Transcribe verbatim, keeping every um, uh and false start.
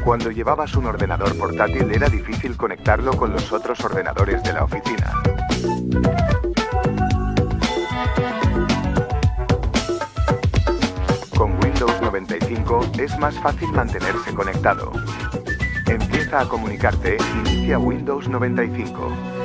Cuando llevabas un ordenador portátil era difícil conectarlo con los otros ordenadores de la oficina. Con Windows noventa y cinco es más fácil mantenerse conectado. Empieza a comunicarte, inicia Windows noventa y cinco.